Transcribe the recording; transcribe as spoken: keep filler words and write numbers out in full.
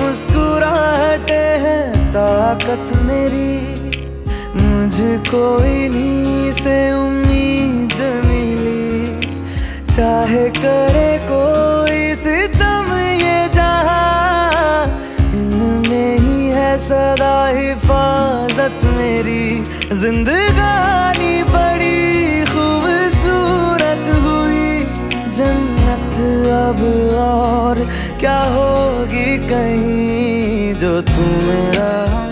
मुस्कुराहटे है ताकत मेरी, मुझको इन्हीं से उम्मीद मिली। चाहे करे कोई सितम ये जहां, इनमें ही है सदा हिफाजत मेरी। जिंदगानी बड़ी खूबसूरत हुई, जन्नत अब और क्या होगी कहीं, जो तू मेरा